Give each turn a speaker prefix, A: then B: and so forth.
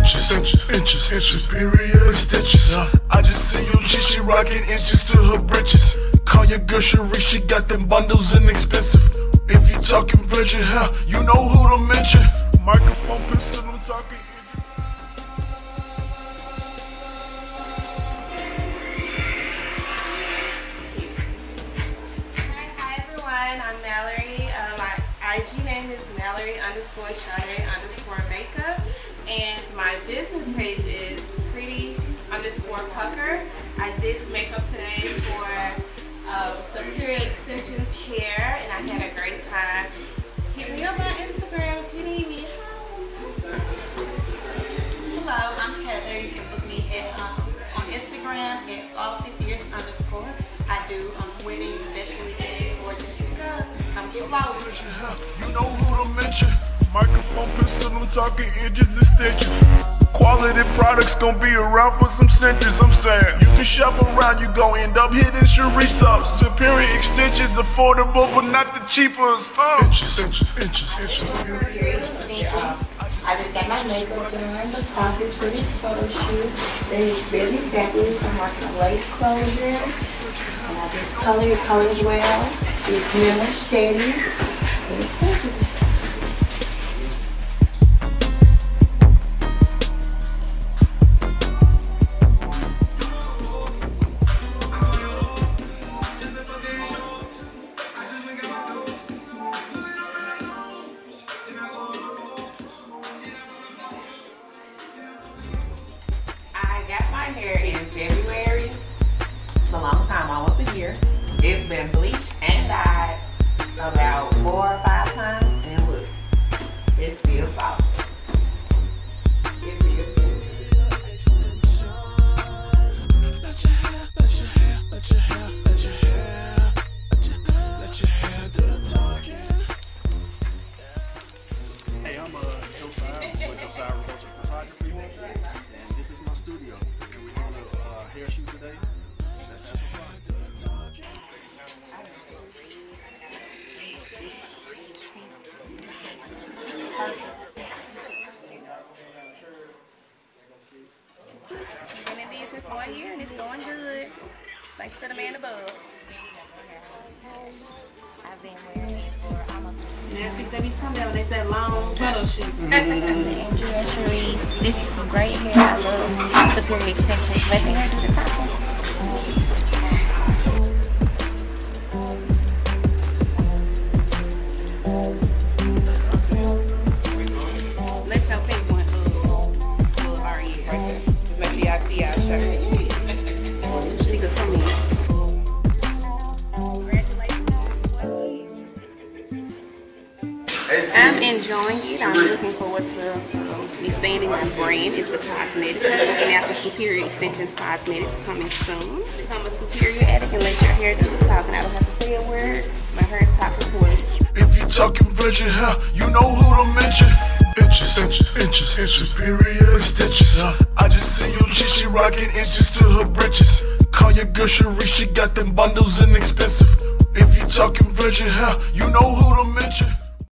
A: inches, superior stitches. I just see you G, she rockin' inches to her britches. Call your girl Cherie, she got them bundles inexpensive. If you talking virgin hair, you know who to mention. Microphone pistol, I'm talking.
B: Hi everyone, I'm Mallory. My IG name is Mallory_Sade_makeup, and my business page is Pretty_Pucker. I did makeup today for Superior Extensions hair, and I had a great time. Hit me up on Instagram if you need me.
C: Hello, I'm Heather. You can book me on Instagram at FlossieFierce_. I do weddings, special days, or just because. Come to Flowers.
A: You know who to mention. Microphone pistol, I'm talking inches and stitches. Quality products gon' be around for some centuries, I'm saying. You can shop around, you gon' end up hitting Cherie subs. Superior extensions, affordable but not the cheapest. Inches.
C: Superior Extensions. I just got my makeup done. The process for this photo shoot. That is very fabulous. I'm working a lace closure. And I just colors well. It's minimal shading. And it's fabulous.
B: I got my hair in February. It's a long time, almost a year. It's been bleached and dyed about 4 or 5 times, and look, it's still soft. It feels good.
D: Hey, I'm Josiah with Josiah Revolting Photography, and this is my studio. And we're doing a hair shoot today. Let's have some fun.
B: Been in business 1 year and it's going good. Thanks to the man above.
E: I've been wearing it for almost
B: Now see they be talking about when they said long photo shoot.
E: Andrea Cherie. This is some great hair. I love Superior Extensions. Let the hair do the talking.
B: Let your pick one right there. Make sure y'all see our shirt. She could come in. I'm enjoying it. I'm looking forward to expanding my brand into cosmetics. I'm looking out for Superior Extensions Cosmetics coming soon. Become a superior addict and let your hair do the talking. I don't have to say a word. My hair is top recorded.
A: If you talking virgin hair, you know who to mention. Inches, superior stitches. I just see you G, she rockin' inches to her britches. Call your girl Cherie, she got them bundles inexpensive. If you talking virgin hair, you know who to mention.